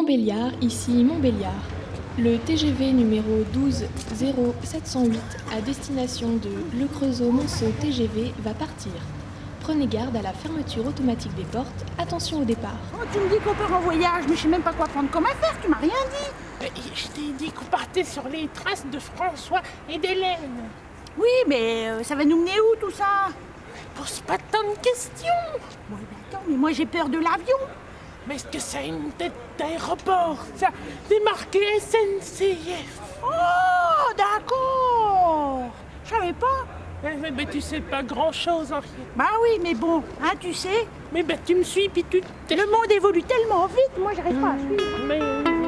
Montbéliard, ici Montbéliard. Le TGV numéro 120708 à destination de Le Creusot-Monceau TGV va partir. Prenez garde à la fermeture automatique des portes. Attention au départ. Oh, tu me dis qu'on part en voyage, mais je sais même pas quoi prendre comme affaire, tu m'as rien dit. Je t'ai dit qu'on partait sur les traces de François et d'Hélène. Oui, mais ça va nous mener où tout ça? Pose pas tant de questions. Ouais, attends, mais moi j'ai peur de l'avion. Mais est-ce que ça a une tête d'aéroport? Ça, c'est marqué SNCF. Oh, d'accord. Je savais pas. Mais tu sais pas grand-chose, Henriette. Bah oui, mais bon, hein, tu sais. Mais tu me suis, puis tu... Le monde évolue tellement vite, moi j'arrive pas à suivre. Mais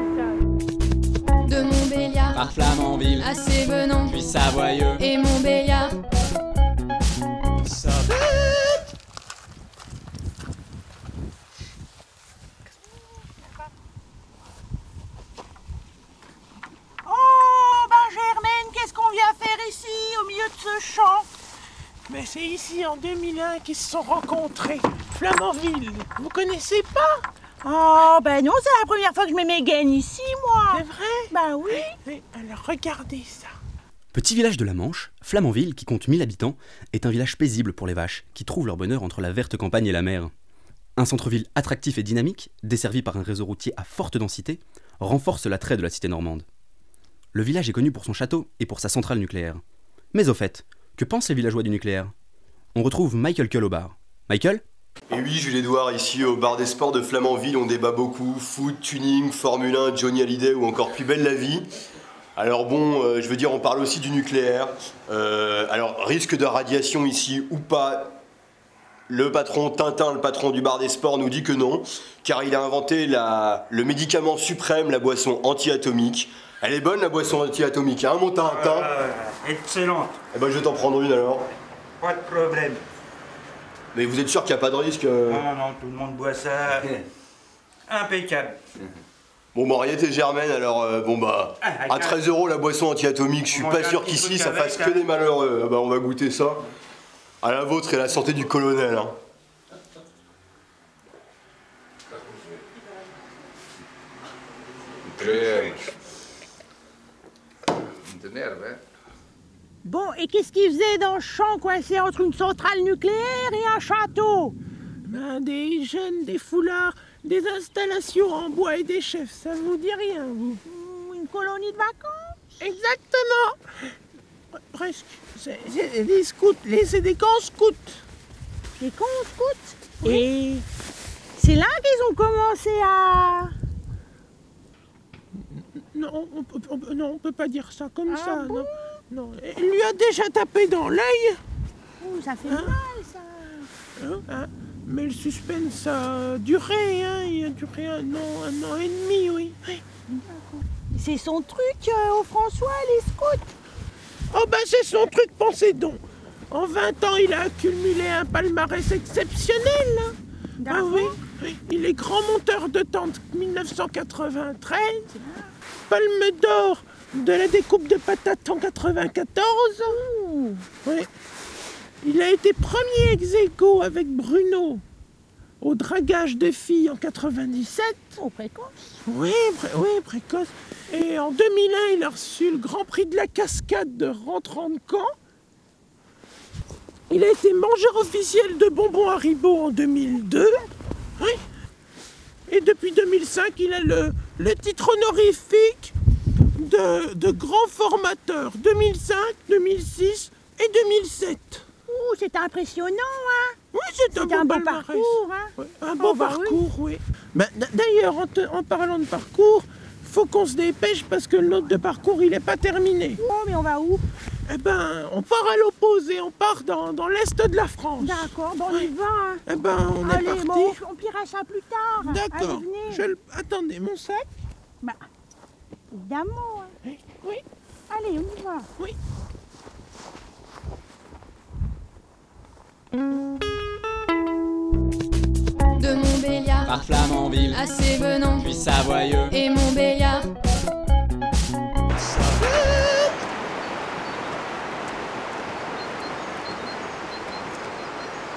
De Montbéliard par Flamanville, à Sévenant, puis Savoyeux et Montbéliard. Ça Oh, ben Germaine, qu'est-ce qu'on vient faire ici, au milieu de ce champ? Mais c'est ici, en 2001, qu'ils se sont rencontrés. Flamanville, vous connaissez pas? Oh, ben non, c'est la première fois que je mets mes gaines ici, moi. C'est vrai? Ben oui. Alors regardez ça. Petit village de la Manche, Flamanville, qui compte 1000 habitants, est un village paisible pour les vaches, qui trouvent leur bonheur entre la verte campagne et la mer. Un centre-ville attractif et dynamique, desservi par un réseau routier à forte densité, renforce l'attrait de la cité normande. Le village est connu pour son château et pour sa centrale nucléaire. Mais au fait, que pensent les villageois du nucléaire? On retrouve Michael Kull au bar. Michael? Et oui, Jules Edouard, ici au bar des sports de Flamanville, on débat beaucoup, foot, tuning, Formule 1, Johnny Hallyday ou encore Plus belle la vie. Alors bon, je veux dire, on parle aussi du nucléaire. Alors, risque de radiation ici ou pas, le patron Tintin, le patron du bar des sports, nous dit que non, car il a inventé le médicament suprême, la boisson anti-atomique. Elle est bonne la boisson anti-atomique, hein mon Tintin? Excellente. Eh ben je vais t'en prendre une alors. Pas de problème. Mais vous êtes sûr qu'il n'y a pas de risque Non, tout le monde boit ça. Impeccable. Bon, Henriette et Germaine, alors à 13 € la boisson anti-atomique, je suis pas sûr qu'ici ça fasse que des malheureux. Ah bah, on va goûter ça. À la vôtre et à la santé du colonel. Hein. Bon, et qu'est-ce qu'ils faisaient dans le champ coincé entre une centrale nucléaire et un château? Des jeunes, des foulards, des installations en bois et des chefs, ça vous dit rien, vous? Une colonie de vacances? Exactement. Presque. C'est des scouts, c'est des camps scouts. Des camps scouts? Oui. Et c'est là qu'ils ont commencé à... Non, on peut pas dire ça comme ça. Bon? Non. Il lui a déjà tapé dans l'œil. Ouh, ça fait mal, ça. Mais le suspense a duré, hein. Il a duré un an et demi, oui. C'est son truc au François, les scouts. Oh ben c'est son truc, pensez donc. En 20 ans, il a accumulé un palmarès exceptionnel. Hein. Ah oui. Il est grand monteur de tente 1993. Palme d'or de la découpe de patates en 94. Oui. Il a été premier ex-aequo avec Bruno au dragage de filles en 97. Oh, précoce. Oui, précoce. Et en 2001, il a reçu le Grand Prix de la cascade de rentrant de Caen. Il a été mangeur officiel de bonbons Haribo en 2002. Oui. Et depuis 2005, il a le titre honorifique de grand formateur 2005, 2006 et 2007. Ouh, c'est impressionnant, hein. Oui, c'est un bon palmarès. parcours, hein. Oui, un bon parcours, oui. D'ailleurs, en parlant de parcours, faut qu'on se dépêche parce que le nôtre de parcours, il n'est pas terminé. Oh, mais on va où? Eh ben, on part à l'opposé, on part dans l'est de la France. D'accord, bon, on y va. Hein. Eh ben, on est parti. Bon, on pillera ça plus tard. D'accord. Allez, venez. Attendez, mon sac. Bah, évidemment. Hein. Oui. Allez, on y va. Oui. De Montbéliard par Flamanville, à Sévenant, puis Savoyeux et Montbéliard.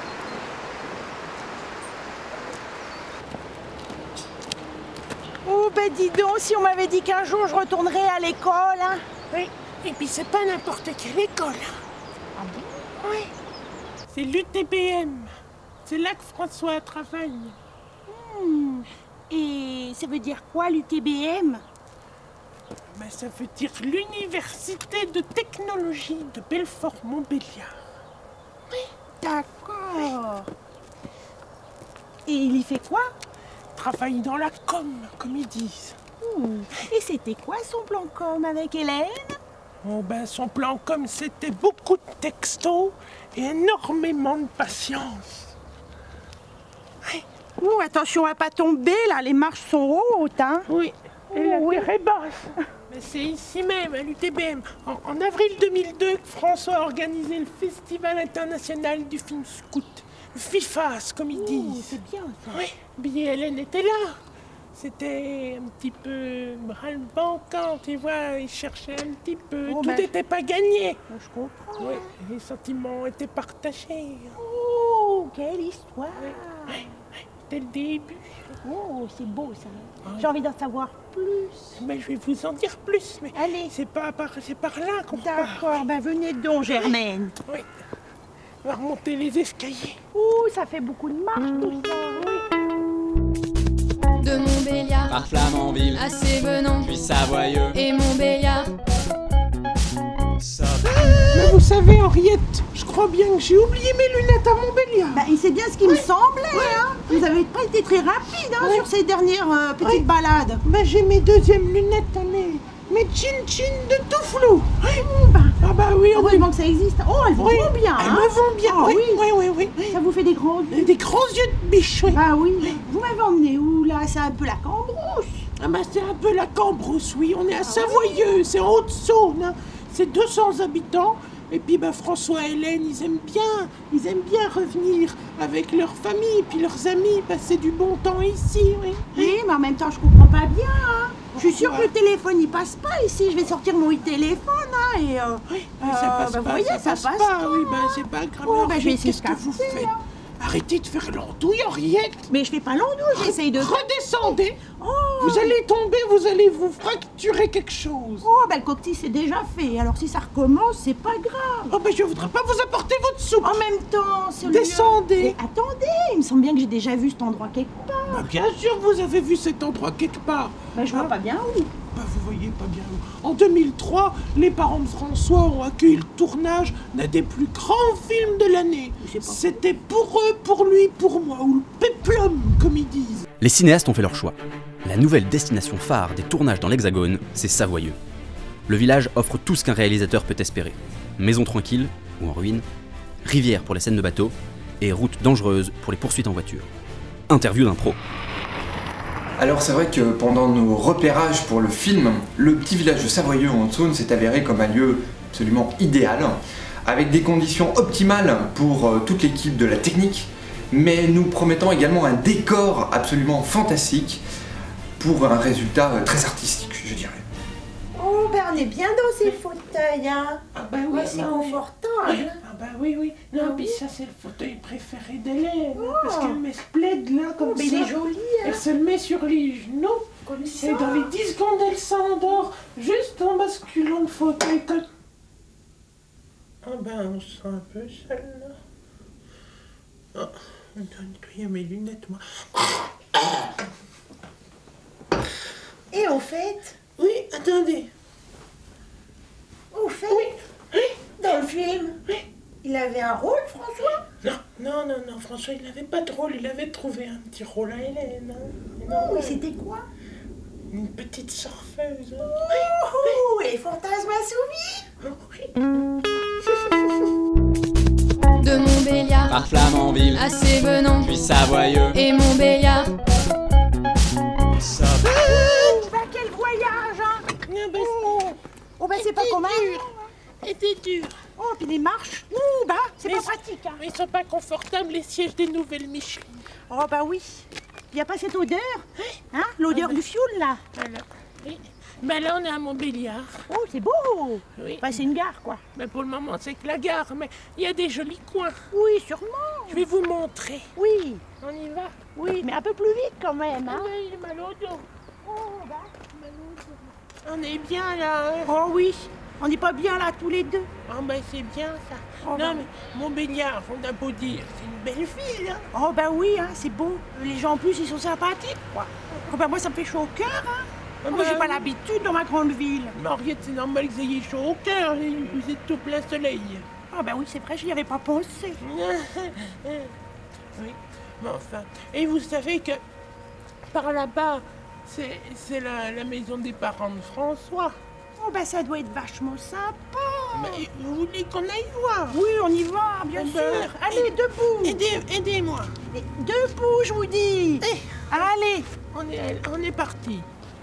Oh, ben dis donc, si on m'avait dit qu'un jour je retournerais à l'école, hein. Oui, et puis c'est pas n'importe quelle école. Ah bon? Oui, c'est l'UTBM. C'est là que François travaille. Et ça veut dire quoi, l'UTBM? Ben, ça veut dire l'Université de technologie de Belfort-Montbéliard. D'accord. Et il y fait quoi? Travaille dans la com, comme ils disent. Et c'était quoi son plan com avec Hélène? Oh ben, son plan com, c'était beaucoup de textos et énormément de patience. Attention à pas tomber, là, les marches sont hautes, hein. Oui, et la terre est basse. Mais c'est ici même, à l'UTBM, en avril 2002, que François a organisé le Festival international du film scout. Le FIFAS, comme ils disent. C'est bien, ça. Oui, puis Hélène était là. C'était un petit peu ras-le-banquant, tu vois, il cherchait un petit peu. Tout n'était pas gagné. Je comprends. Oui, les sentiments étaient partagés. Oh, quelle histoire. Oui, dès le début. Oh, c'est beau, ça. J'ai envie d'en savoir plus. Mais je vais vous en dire plus, mais allez, c'est par là qu'on part. D'accord, ben venez donc, Germaine. Oui, on va remonter les escaliers. Ouh, ça fait beaucoup de marche, tout ça. De Montbéliard Par Flamanville, à Sévenant puis Savoyeux. et Montbéliard. Ça Mais vous savez, Henriette, je crois bien que j'ai oublié mes lunettes à Montbéliard. Bah, c'est bien ce qui me semblait, hein. Vous avez pas été très rapide, hein, sur ces dernières petites balades. Ben, j'ai mes deuxièmes lunettes, mes chin-chin de tout flou. Ah bah oui, heureusement que ça existe. Oh, elles vont bien, elles hein. me vont bien, Ah, oui. Ça vous fait des grands yeux. Des grands yeux de biche, oui. Ah oui. Vous m'avez emmené où, là? C'est un peu la Cambrousse. Ah bah c'est un peu la Cambrousse, oui. On est à Savoyeux, c'est en Haute-Saône, hein. C'est 200 habitants. Et puis bah, François et Hélène, ils aiment bien revenir avec leur famille, puis leurs amis, passer du bon temps ici, oui. Oui, mais en même temps, je comprends pas bien, hein. Je suis sûre que le téléphone, il passe pas ici. Je vais sortir mon téléphone, hein, et... Oui, mais ça passe pas, vous voyez, ça passe pas. Oui, ben c'est pas grave. Oh, ben, je vais essayer qu'est-ce de que vous capter, faites? hein. Arrêtez de faire l'andouille, Henriette. Mais je fais pas l'andouille, j'essaye de... Redescendez. Oh. Vous allez tomber, vous allez vous fracturer quelque chose. Oh, ben le cocktail, c'est déjà fait. Alors si ça recommence, c'est pas grave. Oh, ben je voudrais pas vous apporter votre soupe. En même temps, c'est le Descendez. lieu... Attendez, il me semble bien que j'ai déjà vu cet endroit quelque part. Bah, bien sûr que vous avez vu cet endroit quelque part. Ben je vois pas bien où. Bah, vous voyez pas bien où. En 2003, les parents de François ont accueilli le tournage d'un des plus grands films de l'année. C'était pour eux, pour lui, pour moi, ou le péplum, comme ils disent. Les cinéastes ont fait leur choix. La nouvelle destination phare des tournages dans l'Hexagone, c'est Savoyeux. Le village offre tout ce qu'un réalisateur peut espérer. Maison tranquille, ou en ruine, rivière pour les scènes de bateau, et route dangereuse pour les poursuites en voiture. Interview d'un pro. Alors c'est vrai que pendant nos repérages pour le film, le petit village de Savoyeux en Haute-Saône s'est avéré comme un lieu absolument idéal, avec des conditions optimales pour toute l'équipe de la technique, mais nous promettant également un décor absolument fantastique pour un résultat très artistique, je dirais. Oh, ben on est bien dans ces fauteuils, hein. Ah bah oui, c'est confortable. Ah bah oui. Non, puis ça c'est le fauteuil préféré d'Hélène, parce qu'elle met ce plaid là comme ça. Mais il est joli, hein. Elle se le met sur les genoux. Comme ça. Et dans les 10 secondes, elle s'endort, juste en basculant le fauteuil. Ah ben, on se sent un peu seul là. Oh, on doit nettoyer mes lunettes, moi. Et au fait, Oui, attendez. dans le film, il avait un rôle, François? Non, François, il n'avait pas de rôle, il avait trouvé un petit rôle à Hélène. Hein. Oh, mais c'était quoi? Une petite surfeuse. Oh, et fantasme assouvi? De Montbéliard Par Flamanville, à Sévenant puis Savoyeux. et Montbéliard. Ça Bah, quel voyage, hein. Oh, bah, c'est pas commun. C'était dur. Oh, puis les marches, bah, c'est pas pratique, hein. Mais ils sont pas confortables, les sièges des nouvelles Michelin. Oh, bah oui. Il n'y a pas cette odeur, hein, l'odeur du fioul, là. Voilà. Oui. Ben là, on est à Montbéliard. Oh, c'est beau. Oui. Bah, c'est une gare, quoi. Mais pour le moment, c'est que la gare, mais il y a des jolis coins. Oui, sûrement. Je vais vous montrer. Oui, On y va. oui, mais un peu plus vite, quand même, Ah hein. ben, il est mal au dos. On est bien là, hein? Oh oui, on n'est pas bien là tous les deux. Ah ben c'est bien ça. Oh, Non mais Montbéliard, on a beau dire, c'est une belle ville, hein? Oh bah oui, hein, c'est beau. Les gens en plus, ils sont sympathiques, quoi. Oh bah moi, ça me fait chaud au cœur, hein. Ah Moi, j'ai bah pas oui. l'habitude dans ma grande ville. Mariette, c'est normal que vous ayez chaud au cœur, vous êtes tout plein soleil. Ah bah oui, c'est vrai, je n'y avais pas pensé. Oui, mais enfin. Et vous savez que par là-bas, c'est la maison des parents de François. Oh bah ça doit être vachement sympa. Mais vous voulez qu'on aille voir? Oui, on y va, bien Eh sûr. ben, Allez, debout. Aidez-moi. Et debout, je vous dis. Allez. On est parti.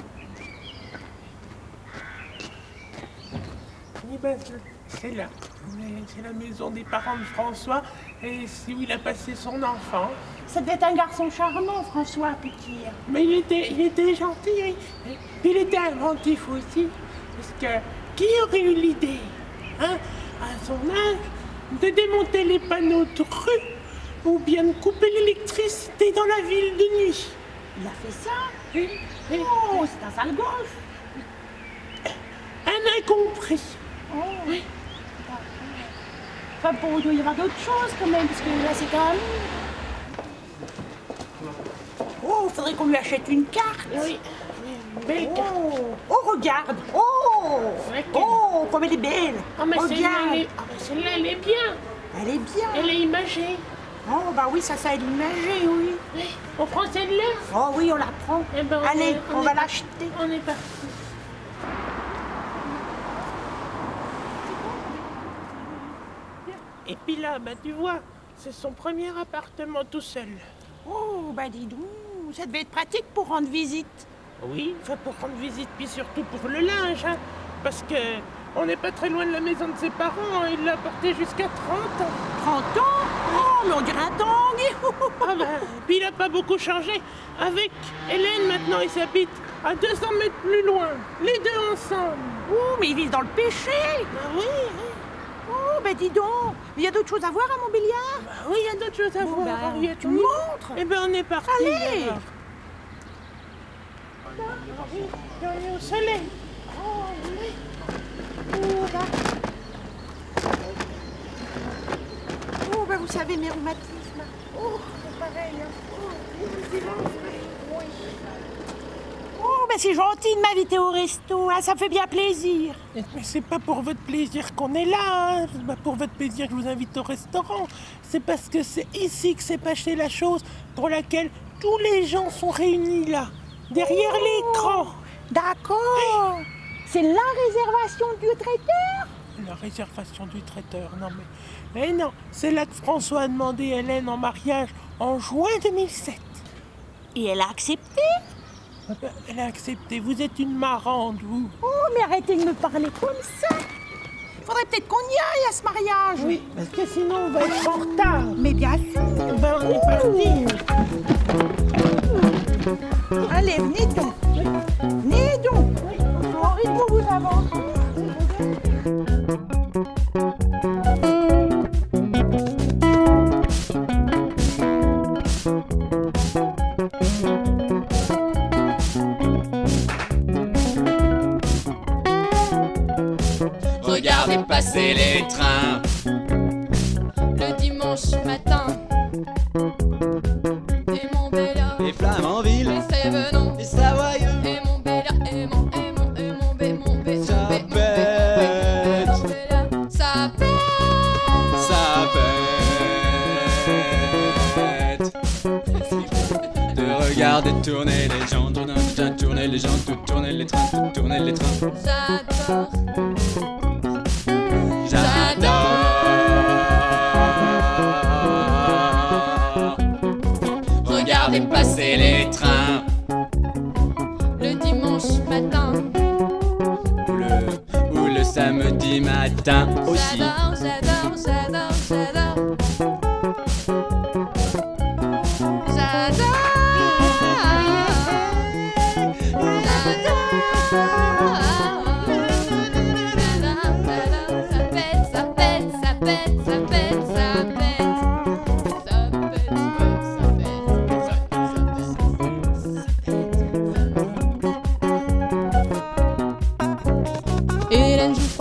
Eh ben, c'est là. C'est la maison des parents de François. Et c'est où il a passé son enfant. Ça devait être un garçon charmant, François, petit. Mais il était gentil. Oui. Il était inventif aussi. Parce que qui aurait eu l'idée, hein, à son âge, de démonter les panneaux de rue ou bien de couper l'électricité dans la ville de nuit? Il a fait ça? Oui. Oh, c'est un sale gosse. Un incompris. Oh, oui. Enfin, bon, il doit y avoir d'autres choses quand même, parce que là, c'est quand même... Oh, faudrait qu'on lui achète une carte. Oui. Une belle carte. Oh, regarde. Oh, oh, comme elle est belle. Ah, mais regarde. celle-là, elle est bien. Elle est bien. Elle est imagée. Oh, bah oui, ça aide l'imagée, oui. Oui. On prend celle-là? Oh oui, on la prend. Eh ben, allez, on va l'acheter. On est parti. Et puis là, bah tu vois, c'est son premier appartement tout seul. Oh, bah dis donc, ça devait être pratique pour rendre visite. Oui, enfin pour rendre visite, puis surtout pour le linge, hein, parce que on n'est pas très loin de la maison de ses parents, hein, il l'a porté jusqu'à 30 ans. 30 ans? Oh, mais on dirait un tangue. Ah bah, puis il n'a pas beaucoup changé. Avec Hélène, maintenant, ils s'habitent à 200 mètres plus loin, les deux ensemble. Oh, mais ils vivent dans le péché. Ah oui, oui. Oh, ben dis donc, il y a d'autres choses à voir à Montbéliard? Bah oui, il y a d'autres choses à voir, Henriette. Tu me montres? Eh ben on est parti. Allez. Alors. On est au soleil. Oh, oui. Oh, là. Oh, ben vous savez, mes rhumatismes. Oh, c'est pareil. Hein. Oui. Oh, ben c'est gentil de m'inviter au resto, hein, ça me fait bien plaisir. Mais c'est pas pour votre plaisir qu'on est là, hein. C'est pas pour votre plaisir que je vous invite au restaurant. C'est parce que c'est ici que s'est passée la chose pour laquelle tous les gens sont réunis là, derrière l'écran. D'accord. C'est la réservation du traiteur? La réservation du traiteur, non mais non, c'est là que François a demandé Hélène en mariage en juin 2007. Et elle a accepté? Elle a accepté, vous êtes une marrante, vous. Oh, mais arrêtez de me parler comme ça. Faudrait peut-être qu'on y aille à ce mariage. Oui, parce que sinon on va être en retard. Mais bien sûr. Ben on est parti. Allez, venez donc. Venez donc. En rythme, vous avancez. Regardez passer les trains. Le dimanche matin. Et Montbéliard, Les Flamanville, les Sévenons, les Savoyeux, et Montbéliard, et Montbéliard, ça pète, ça pète. ça pète. De regarder tourner les gens, tourner les gens, tout tourner les trains, tout tourner les trains. J'adore, J'adore. Regardez passer les trains. le dimanche matin. Ou le samedi matin aussi. J'adore, j'adore, j'adore, j'adore. Ça pète, ça pète, ça pète, ça pète, ça pète. Ça pète, ça pète, ça pète, ça pète.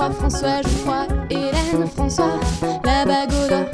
Geoffroy, François, Geoffroy, Hélène, François, la bague au doigt.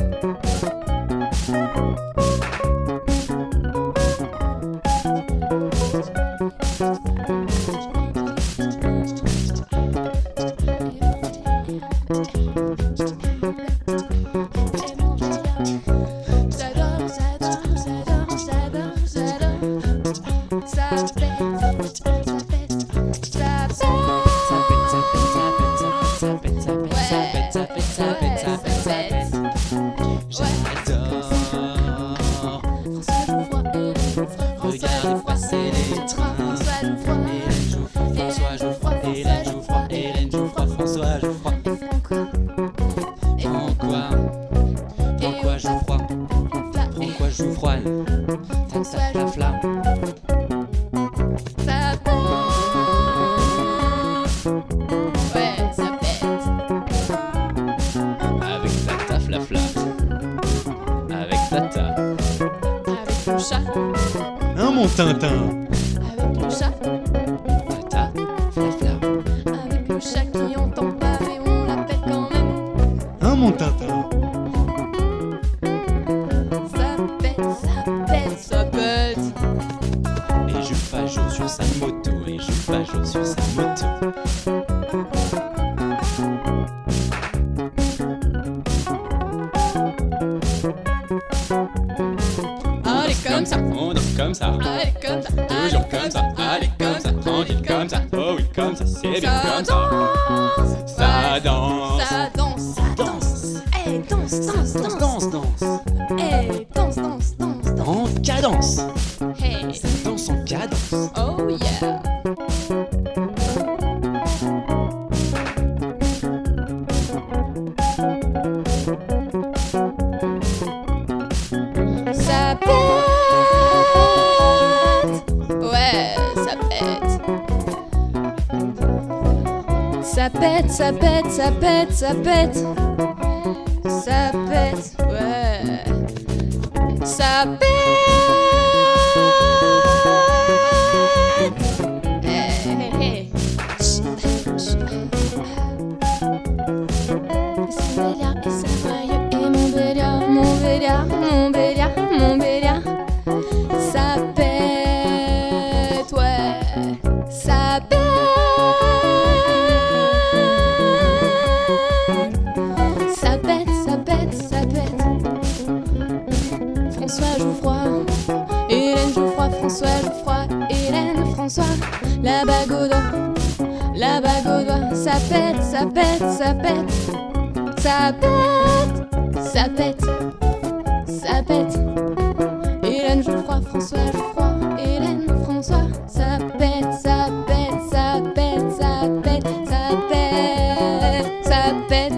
Tintin. Avec le chat. Tata, flafla. Avec le chat qui entend pas mais on l'appelle quand même. Hein, mon Tintin. Ça pète, ça pète, ça pète. Et Jules Pajot sur sa moto. Et Jules Pajot sur sa moto. Allez comme ça. On danse comme ça. Allez comme ça. Toujours comme ça. Allez comme ça. Tranquille comme ça. Oh oui, comme ça. C'est bien comme ça. Ça danse. Ça danse. Ça danse. Eh, danse, danse, danse. Danse, danse. Eh, danse, danse, danse, danse. En cadence. Hey. Ça danse en cadence. Oh yeah. Ça pète. Ouais, ça pète. Ça pète, ça pète, ça pète, ça pète. Ça pète, ouais. Ça pète. Hey, hey, hey. Béliard et Savoyeux et mon Béliard, mon Béliard, mon Béliard, mon Béliard. Ça pète, ouais. Ça pète. Ça pète, ça pète, ça pète. François Geoffroy, Hélène Geoffroy, François Geoffroy, Hélène, François, la bague au doigt, la bague au doigt. Ça pète, ça pète, ça pète. Ça pète, ça pète, ça pète. Hélène Geoffroy, François Geoffroy, Hélène, François. Ça pète, ça pète, ça pète, ça pète, ça pète, ça pète.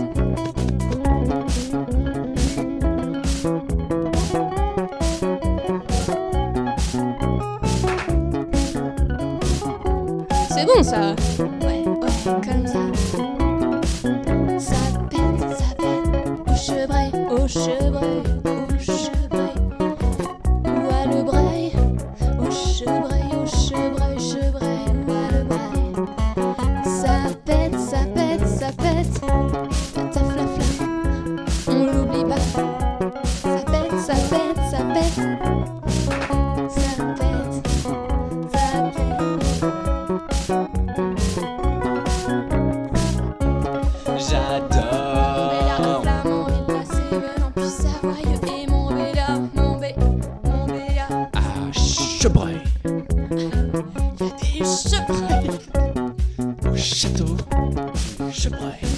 C'est bon ça. Ouais, ouais, comme ça. Ça pète, ça pète. Au chevreuil, au chevreuil, au chevreuil. Où a le braille? Au chevreuil, au chevreuil, chevreuil. Où a le braille? Ça pète, ça pète, ça pète. Pataflafla, on l'oublie pas. Ça pète, ça pète, ça pète. Ça pète, ça pète. J'adore. Béliard de Flamand, il passe venant, puis Savoyeux et mon Béliard, mon Béliard. À Chebreuil. Il y a des chevreuils. Au château du Chebreuil.